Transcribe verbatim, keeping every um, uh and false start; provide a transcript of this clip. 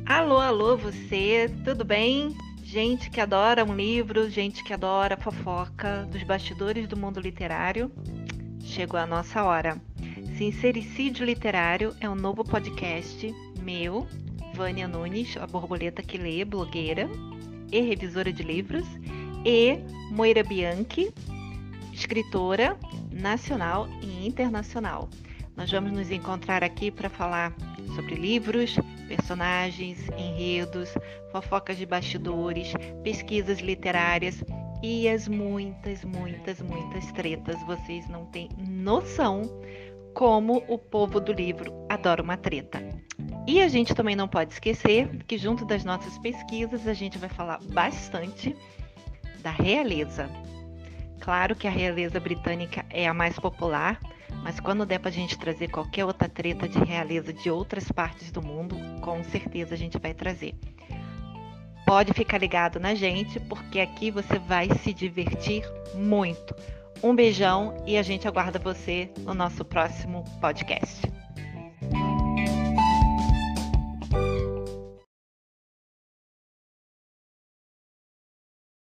Alô, alô, você, tudo bem? Gente que adora um livro, gente que adora fofoca dos bastidores do mundo literário. Chegou a nossa hora. Sincericídio Literário é um novo podcast meu, Vânia Nunes, a borboleta que lê, blogueira e revisora de livros, e Moira Bianchi, escritora nacional e internacional. Nós vamos nos encontrar aqui para falar sobre livros, personagens, enredos, fofocas de bastidores, pesquisas literárias e as muitas, muitas, muitas tretas. Vocês não têm noção como o povo do livro adora uma treta. E a gente também não pode esquecer que junto das nossas pesquisas a gente vai falar bastante da realeza. Claro que a realeza britânica é a mais popular, mas quando der pra gente trazer qualquer outra treta de realeza de outras partes do mundo, com certeza a gente vai trazer. Pode ficar ligado na gente, porque aqui você vai se divertir muito. Um beijão e a gente aguarda você no nosso próximo podcast.